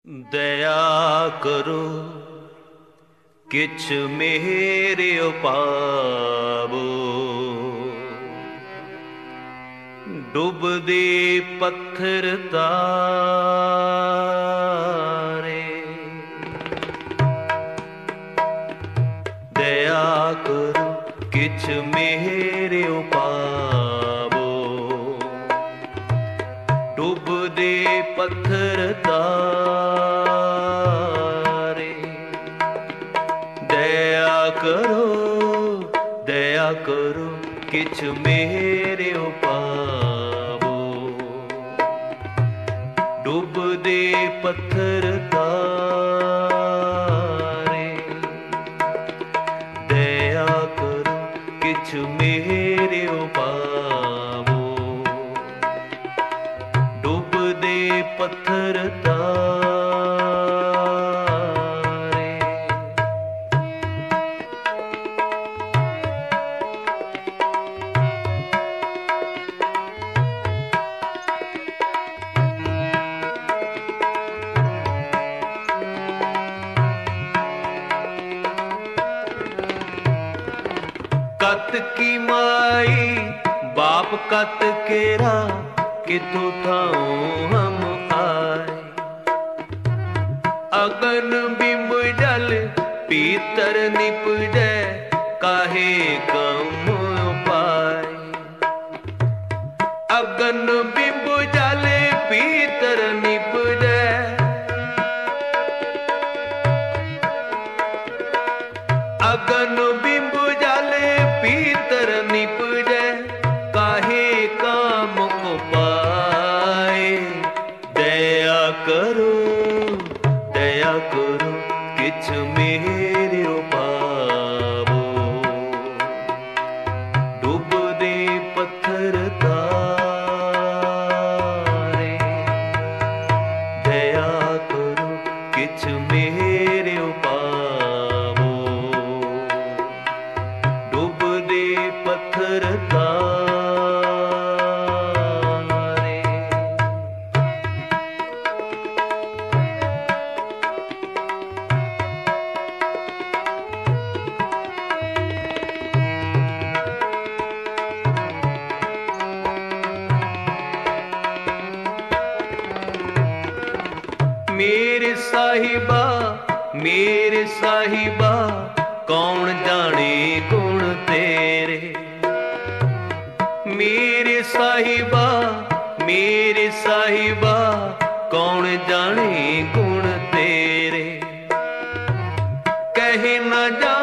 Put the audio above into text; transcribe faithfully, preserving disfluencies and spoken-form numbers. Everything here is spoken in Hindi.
दया करो किछ मेरे पावो, डुबदे पत्थर तारे। दया करो किछ मेरे पावो, डुबदे पत्थर तारे। दया करो दया करो किछ मेरे पावो, डुबदे पत्थर तारे। दया करो किछ मेरे पावो, डुबदे पत्थर तारे। कत की माई बाप कत केरा, कितु थाओ हम आए। अगन बिंब जल पीतर निपजै, काहे कम पाए। अगन बिंब जल पीतर निपजै, अगन बिंब जल पीतर निपजै, काहे काम को पाए। दया करो दया करो किछ मेरे पावो, डुबदे पत्थर तारे। दया करो किछ मेरे पावो, डुबदे पत्थर तारे। मेरे साहिबा मेरे साहिबा, कौन जाने गुण तेरे। मेरे साहिबा मेरे साहिबा, कौन जाने गुण तेरे। कहे न जा